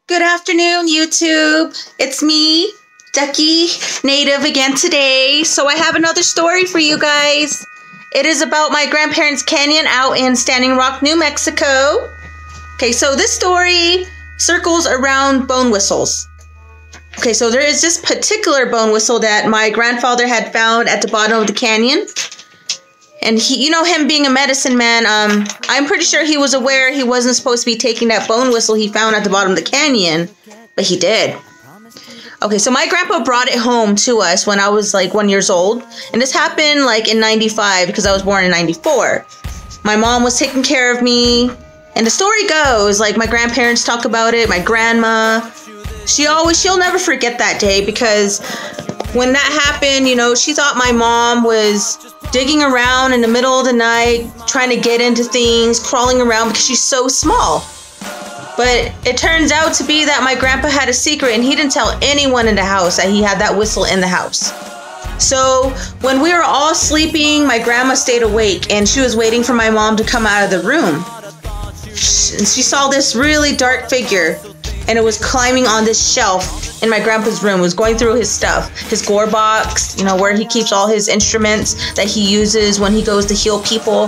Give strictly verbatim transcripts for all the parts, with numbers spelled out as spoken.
Good afternoon, YouTube. It's me, Ducky Native again today. So I have another story for you guys. It is about my grandparents' canyon out in Standing Rock, New Mexico. Okay, so this story circles around bone whistles. Okay, so there is this particular bone whistle that my grandfather had found at the bottom of the canyon. And he, you know, him being a medicine man, um, I'm pretty sure he was aware he wasn't supposed to be taking that bone whistle he found at the bottom of the canyon, but he did. Okay, so my grandpa brought it home to us when I was like one years old, and this happened like in ninety-five because I was born in ninety-four. My mom was taking care of me, and the story goes, like my grandparents talk about it, my grandma, she always, she'll never forget that day because when that happened, you know, she thought my mom was digging around in the middle of the night, trying to get into things, crawling around because she's so small. But it turns out to be that my grandpa had a secret and he didn't tell anyone in the house that he had that whistle in the house. So when we were all sleeping, my grandma stayed awake and she was waiting for my mom to come out of the room. And she saw this really dark figure and it was climbing on this shelf in my grandpa's room. It was going through his stuff, his gore box, you know, where he keeps all his instruments that he uses when he goes to heal people.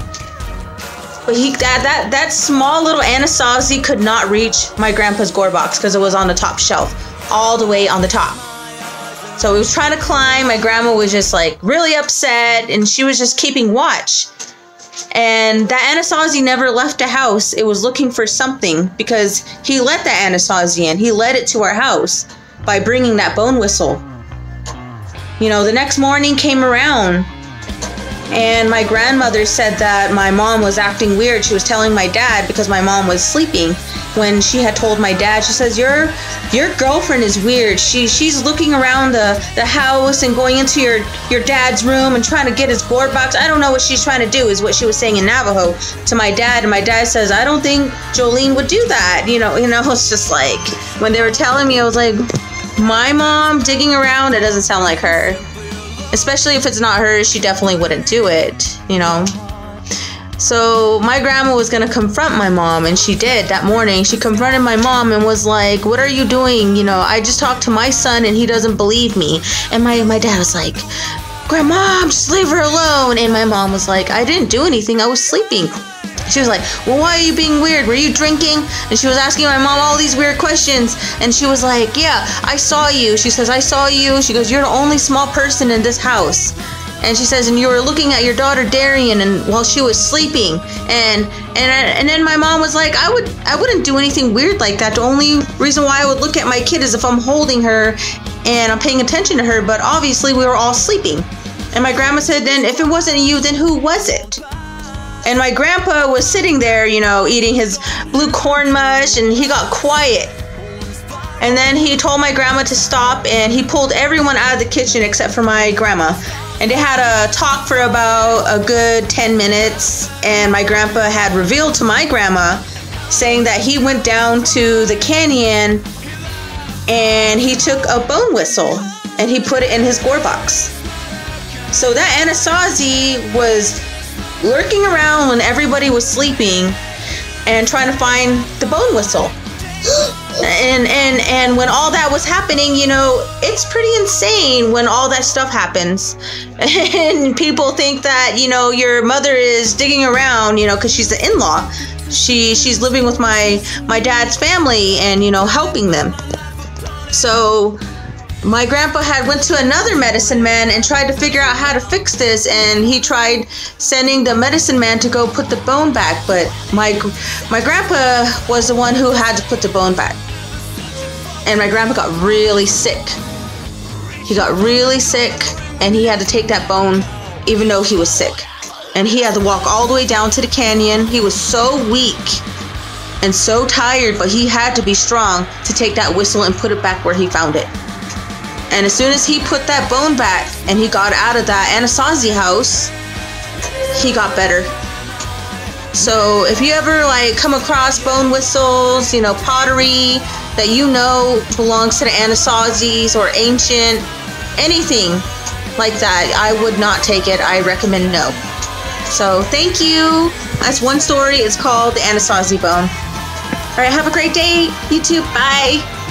But he that that that small little Anasazi could not reach my grandpa's gore box because it was on the top shelf, all the way on the top. So he was trying to climb. My grandma was just like really upset, and she was just keeping watch. And that Anasazi never left the house. It was looking for something because he let that Anasazi in. He led it to our house by bringing that bone whistle. You know, the next morning came around and my grandmother said that my mom was acting weird. She was telling my dad because my mom was sleeping when she had told my dad, she says, your your girlfriend is weird. She she's looking around the, the house and going into your, your dad's room and trying to get his board box. I don't know what she's trying to do, is what she was saying in Navajo to my dad. And my dad says, I don't think Jolene would do that. You know, you know, it's just like when they were telling me, I was like, my mom digging around, it doesn't sound like her. Especially if it's not her, she definitely wouldn't do it, you know. So my grandma was going to confront my mom, and she did that morning. She confronted my mom and was like, what are you doing? You know, I just talked to my son and he doesn't believe me. And my, my dad was like, Grandma, just leave her alone. And my mom was like, I didn't do anything. I was sleeping. She was like, well, why are you being weird? Were you drinking? And she was asking my mom all these weird questions. And she was like, yeah, I saw you. She says, I saw you. She goes, you're the only small person in this house. And she says, and you were looking at your daughter Darian and while she was sleeping. And and and then my mom was like, I would I wouldn't do anything weird like that. The only reason why I would look at my kid is if I'm holding her and I'm paying attention to her. But obviously we were all sleeping. And my grandma said, then if it wasn't you, then who was it? And my grandpa was sitting there, you know, eating his blue corn mush, and he got quiet. And then he told my grandma to stop, and he pulled everyone out of the kitchen except for my grandma. And they had a talk for about a good ten minutes, and my grandpa had revealed to my grandma, saying that he went down to the canyon and he took a bone whistle and he put it in his gore box. So that Anasazi was lurking around when everybody was sleeping and trying to find the bone whistle. And and and when all that was happening, you know, it's pretty insane when all that stuff happens. And people think that, you know, your mother is digging around, you know, because she's the in-law. She she's living with my my dad's family and, you know, helping them. So my grandpa had went to another medicine man and tried to figure out how to fix this, and he tried sending the medicine man to go put the bone back, but my my grandpa was the one who had to put the bone back. And my grandpa got really sick. He got really sick, and he had to take that bone even though he was sick. And he had to walk all the way down to the canyon. He was so weak and so tired, but he had to be strong to take that whistle and put it back where he found it. And as soon as he put that bone back and he got out of that Anasazi house, he got better. So if you ever like come across bone whistles, you know, pottery that you know belongs to the Anasazis or ancient, anything like that, I would not take it. I recommend no. So thank you. That's one story. It's called the Anasazi bone. All right, have a great day, YouTube. Bye.